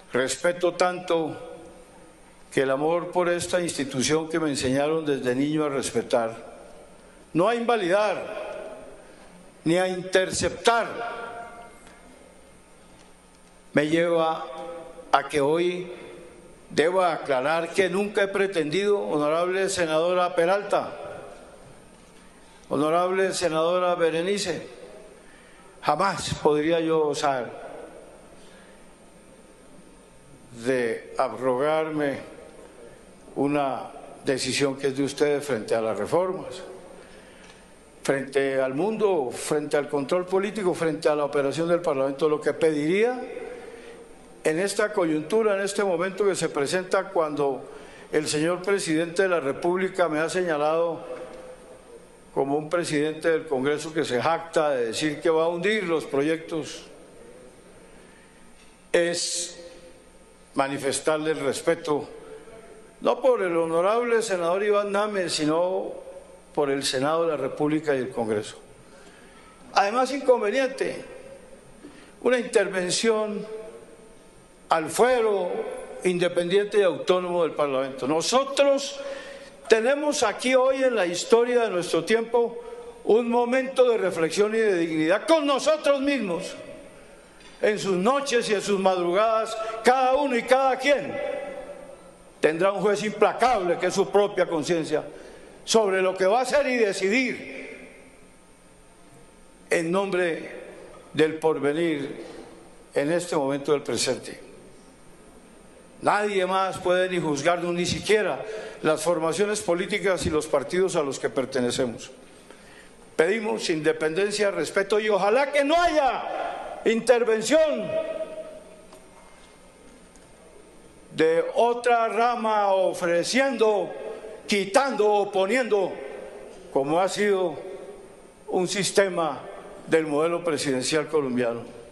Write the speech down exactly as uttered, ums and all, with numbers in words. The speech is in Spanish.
Respeto tanto que el amor por esta institución que me enseñaron desde niño a respetar, no a invalidar ni a interceptar, me lleva a que hoy deba aclarar que nunca he pretendido, honorable senadora Peralta, honorable senadora Berenice, jamás podría yo osar de abrogarme una decisión que es de ustedes frente a las reformas, frente al mundo, frente al control político, frente a la operación del Parlamento. Lo que pediría en esta coyuntura, en este momento que se presenta, cuando el señor presidente de la República me ha señalado como un presidente del Congreso que se jacta de decir que va a hundir los proyectos, es manifestarle el respeto, no por el honorable senador Iván Name, sino por el Senado de la República y el Congreso. Además, inconveniente, una intervención al fuero independiente y autónomo del Parlamento. Nosotros tenemos aquí hoy en la historia de nuestro tiempo un momento de reflexión y de dignidad con nosotros mismos. En sus noches y en sus madrugadas, cada uno y cada quien tendrá un juez implacable que es su propia conciencia sobre lo que va a hacer y decidir en nombre del porvenir en este momento del presente. Nadie más puede ni juzgarnos, ni siquiera las formaciones políticas y los partidos a los que pertenecemos. Pedimos independencia, respeto y ojalá que no haya intervención de otra rama ofreciendo, quitando o poniendo, como ha sido un sistema del modelo presidencial colombiano.